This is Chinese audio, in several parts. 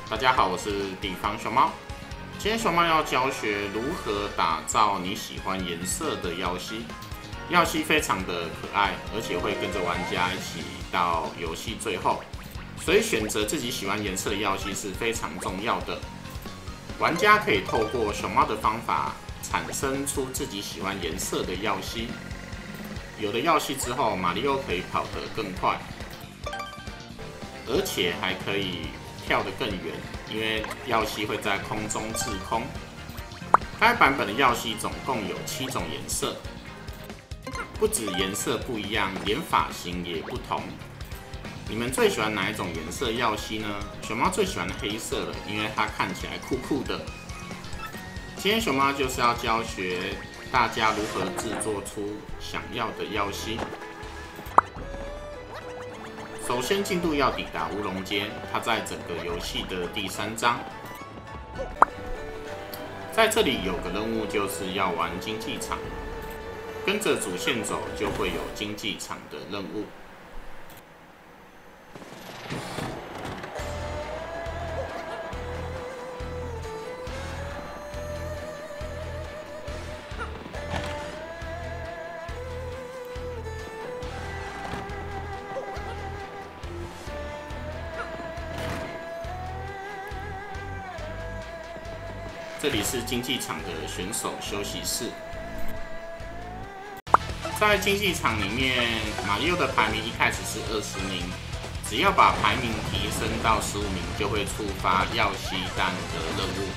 大家好，我是地方熊猫。今天熊猫要教学如何打造你喜欢颜色的耀西。耀西非常的可爱，而且会跟着玩家一起到游戏最后，所以选择自己喜欢颜色的耀西是非常重要的。玩家可以透过熊猫的方法产生出自己喜欢颜色的耀西。有了耀西之后，马里奥可以跑得更快，而且还可以跳得更远，因为耀西会在空中滞空。该版本的耀西总共有7种颜色，不止颜色不一样，连发型也不同。你们最喜欢哪一种颜色耀西呢？熊猫最喜欢黑色了，因为它看起来酷酷的。今天熊猫就是要教学大家如何制作出想要的耀西。首先进度要抵达乌龙街，它在整个游戏的第3章。在这里有个任务，就是要玩竞技场，跟着主线走就会有竞技场的任务。这里是竞技场的选手休息室。在竞技场里面，马里奥的排名一开始是20名，只要把排名提升到15名，就会触发耀西蛋的任务。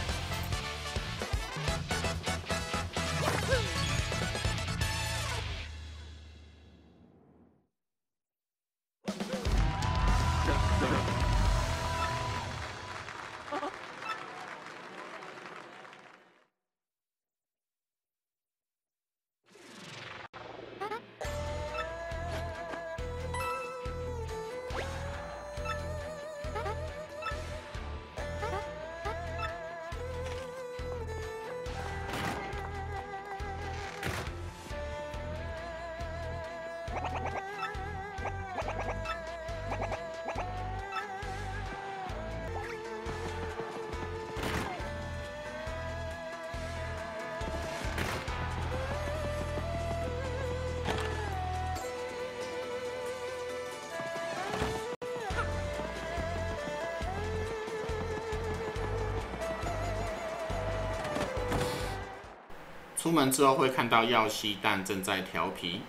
出门之后会看到耀西蛋正在调皮。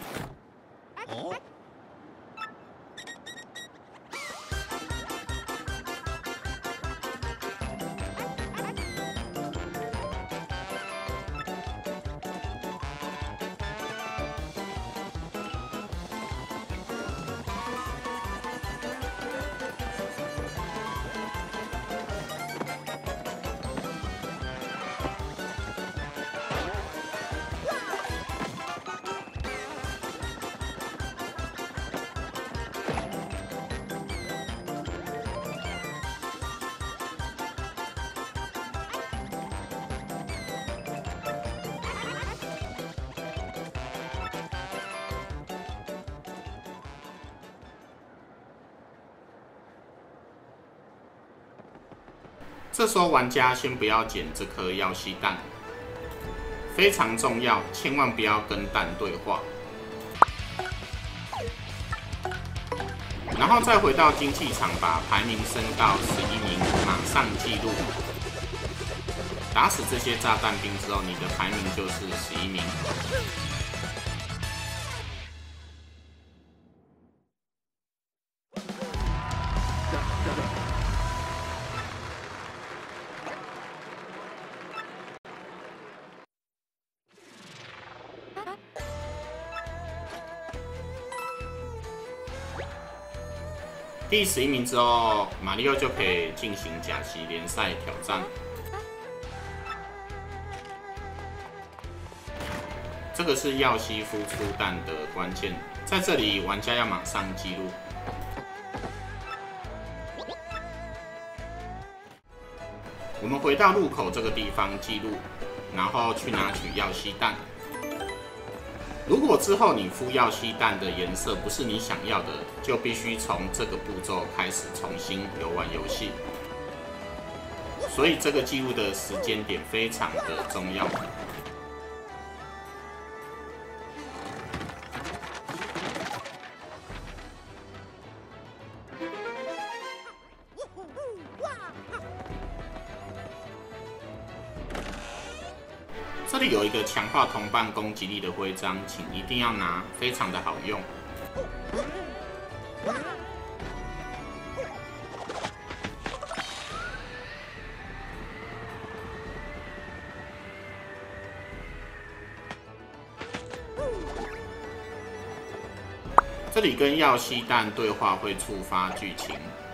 这时候玩家先不要捡这颗耀西蛋，非常重要，千万不要跟蛋对话。然后再回到竞技场，把排名升到11名，马上记录。打死这些炸弹兵之后，你的排名就是11名。第11名之后，马里奥就可以进行甲级联赛挑战。这个是耀西孵出蛋的关键，在这里玩家要马上记录。我们回到入口这个地方记录，然后去拿取耀西蛋。如果之后你孵耀西蛋的颜色不是你想要的，就必须从这个步骤开始重新游玩游戏。 所以这个记录的时间点非常的重要。这里有一个强化同伴攻击力的徽章，请一定要拿，非常的好用。这里跟耀西蛋对话会触发剧情。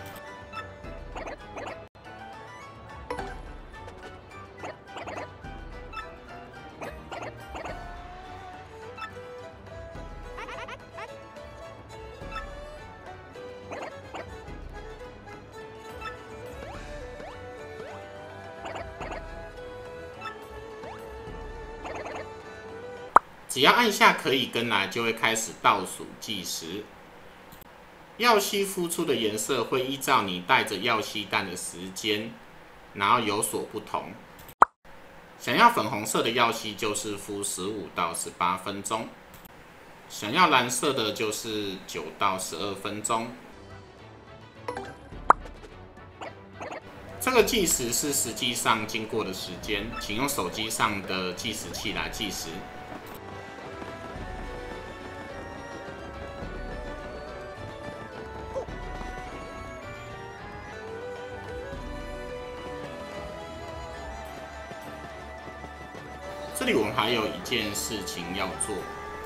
只要按下可以跟来，就会开始倒数计时。耀西孵出的颜色会依照你带着耀西蛋的时间，然后有所不同。想要粉红色的耀西就是孵15到18分钟，想要蓝色的就是9到12分钟。这个计时是实际上经过的时间，请用手机上的计时器来计时。这里我们还有一件事情要做。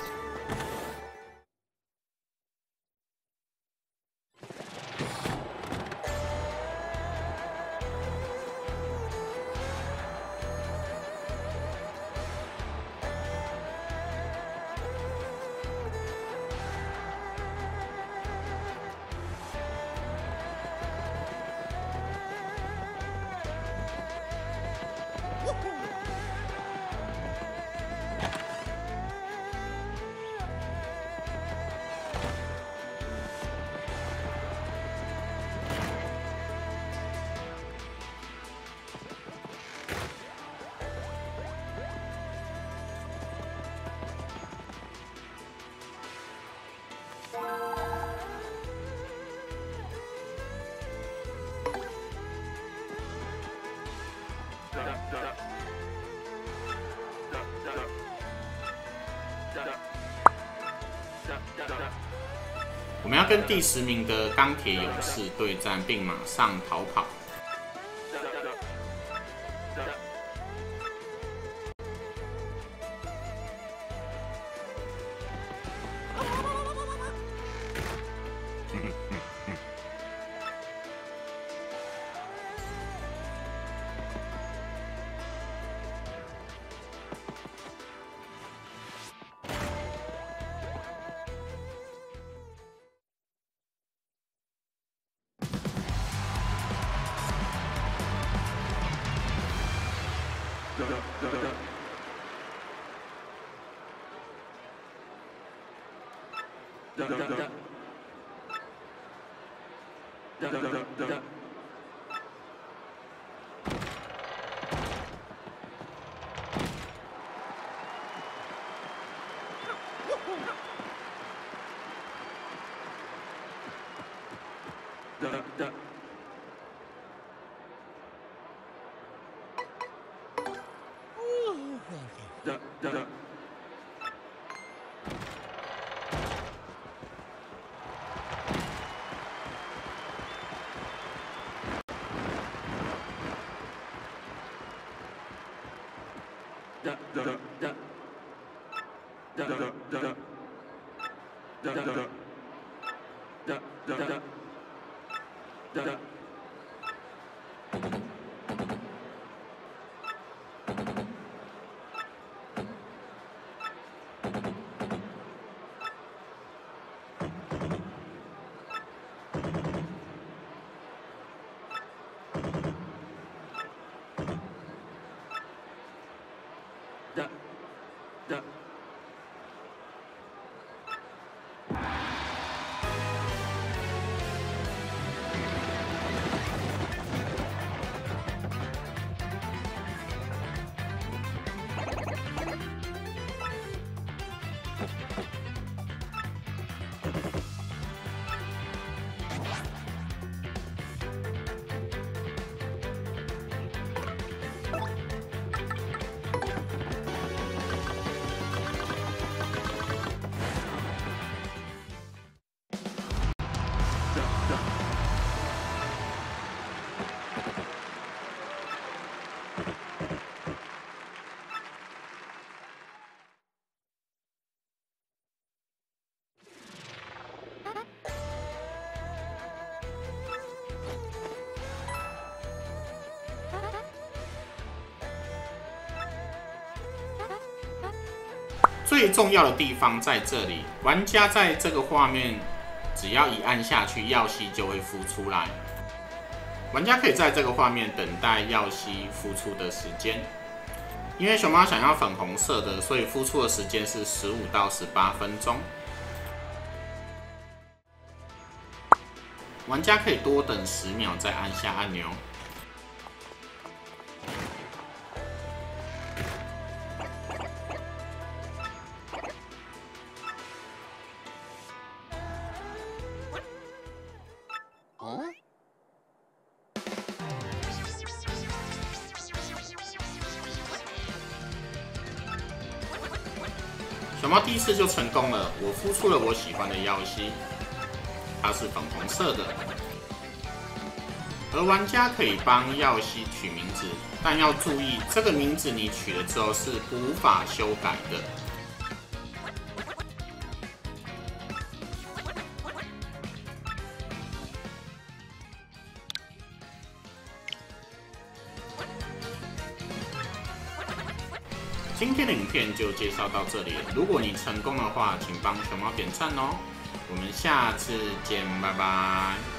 我们要跟第10名的钢铁勇士对战，并马上逃跑。 最重要的地方在这里，玩家在这个画面只要一按下去，耀西就会孵出来。玩家可以在这个画面等待耀西孵出的时间。因为熊猫想要粉红色的，所以孵出的时间是15到18分钟。玩家可以多等10秒再按下按钮。熊猫第一次就成功了，我孵出了我喜欢的耀西，它是粉红色的。而玩家可以帮耀西取名字，但要注意，这个名字你取了之后是无法修改的。今天的影片就介绍到这里了。如果你成功的话，请帮熊猫点赞哦。我们下次见，拜拜。